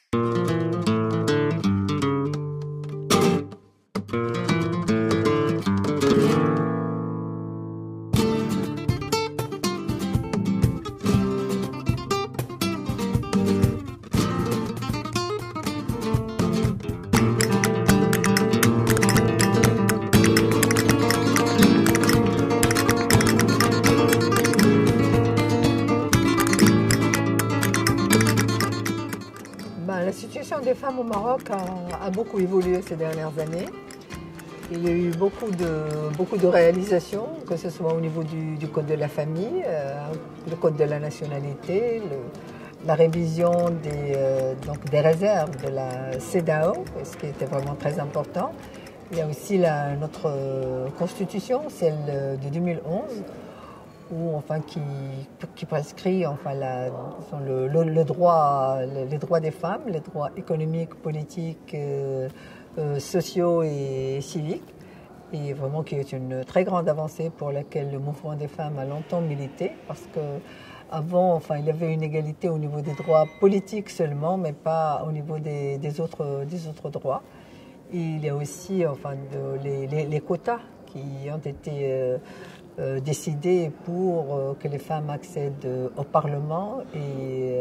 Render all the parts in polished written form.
La situation des femmes au Maroc a beaucoup évolué ces dernières années. Il y a eu beaucoup de réalisations, que ce soit au niveau du Code de la famille, le Code de la nationalité, la révision des réserves de la CEDEAO, ce qui était vraiment très important. Il y a aussi notre constitution, celle de 2011, qui prescrit les droits des femmes, les droits économiques, politiques, sociaux et civiques, et vraiment qui est une très grande avancée pour laquelle le mouvement des femmes a longtemps milité, parce qu'avant, il y avait une égalité au niveau des droits politiques seulement, mais pas au niveau des autres droits. Et il y a aussi les quotas qui ont été décidés pour que les femmes accèdent au Parlement et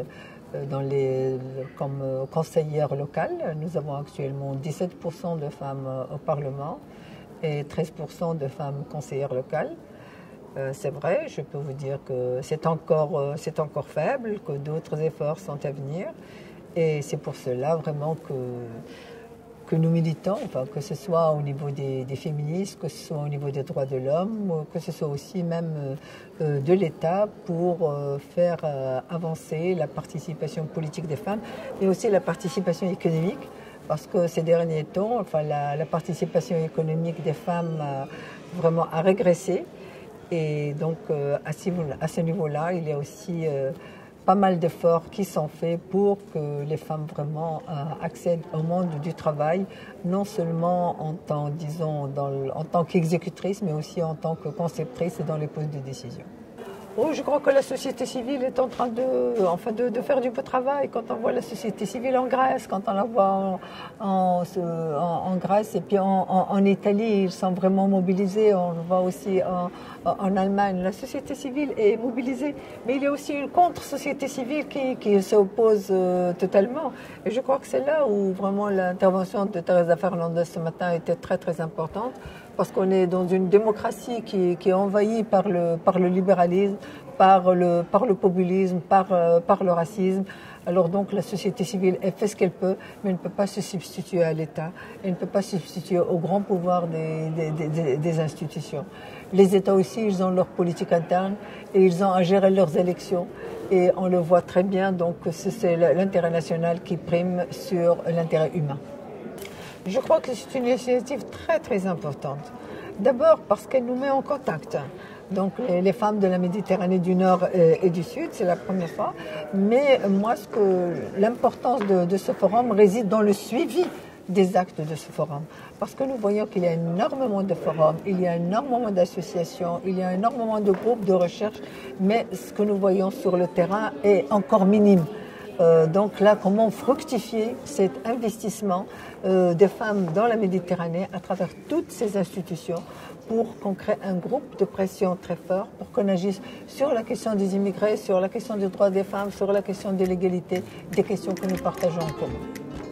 comme conseillères locales. Nous avons actuellement 17% de femmes au Parlement et 13% de femmes conseillères locales. C'est vrai, je peux vous dire que c'est encore faible, que d'autres efforts sont à venir. Et c'est pour cela vraiment que nous militons, que ce soit au niveau des féministes, que ce soit au niveau des droits de l'homme, que ce soit aussi même de l'État pour faire avancer la participation politique des femmes et aussi la participation économique, parce que ces derniers temps, la participation économique des femmes vraiment a régressé. Et donc à ce niveau-là, il y a aussi pas mal d'efforts qui sont faits pour que les femmes vraiment accèdent au monde du travail, non seulement en tant qu'exécutrice, mais aussi en tant que conceptrice dans les postes de décision. Oh, je crois que la société civile est en train de faire du beau travail. Quand on voit la société civile en Grèce, quand on la voit en Grèce et puis en Italie, ils sont vraiment mobilisés. On le voit aussi en Allemagne. La société civile est mobilisée, mais il y a aussi une contre-société civile qui s'oppose totalement. Et je crois que c'est là où vraiment l'intervention de Teresa Fernandez ce matin était très très importante, parce qu'on est dans une démocratie qui est envahie par le libéralisme, par le populisme, par le racisme. Alors donc la société civile, elle fait ce qu'elle peut, mais elle ne peut pas se substituer à l'État, elle ne peut pas se substituer au grand pouvoir des institutions. Les États aussi, ils ont leur politique interne et ils ont à gérer leurs élections. Et on le voit très bien, donc c'est l'intérêt national qui prime sur l'intérêt humain. Je crois que c'est une initiative très très importante. D'abord parce qu'elle nous met en contact. Donc les femmes de la Méditerranée du Nord et du Sud, c'est la première fois. Mais moi, l'importance de ce forum réside dans le suivi des actes de ce forum. Parce que nous voyons qu'il y a énormément de forums, il y a énormément d'associations, il y a énormément de groupes de recherche, mais ce que nous voyons sur le terrain est encore minime. Donc là, comment fructifier cet investissement des femmes dans la Méditerranée à travers toutes ces institutions pour qu'on crée un groupe de pression très fort, pour qu'on agisse sur la question des immigrés, sur la question des droits des femmes, sur la question de l'égalité, des questions que nous partageons en commun.